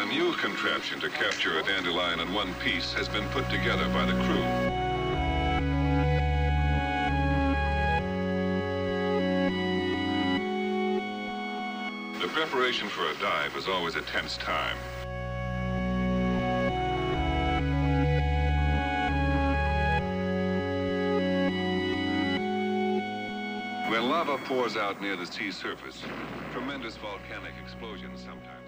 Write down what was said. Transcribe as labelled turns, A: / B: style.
A: A new contraption to capture a dandelion in one piece has been put together by the crew. The preparation for a dive is always a tense time. When lava pours out near the sea surface, tremendous volcanic explosions sometimes